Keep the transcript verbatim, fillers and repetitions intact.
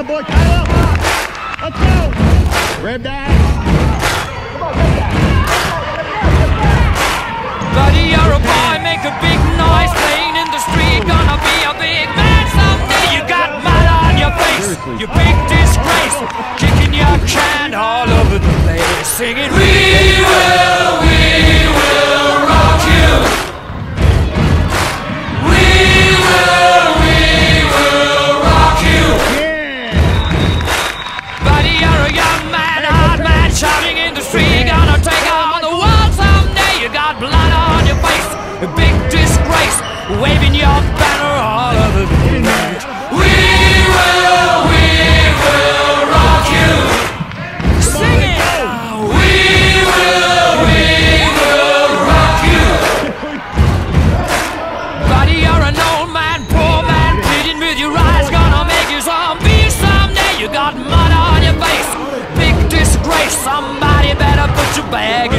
up, boy. Tie up. Let's go. Rib that. Buddy, you're a boy, make a big noise, playing in the street, gonna be a big man someday. You got mud on your face, you big disgrace, kicking your can all over the place, singing, we will, we will rock you. We will, we will rock you. Yeah. Buddy, you're a young man, hard man, shouting in the street, gonna take on the world someday. You got blood on your face, a big disgrace, waving your banner all over the place. We will, we will rock you. Sing it. We will, we will rock you. Buddy, you're an old man, poor man, pleading with your eyes, gonna make you zombie someday. You got mud on your face, big disgrace, somebody better put your bag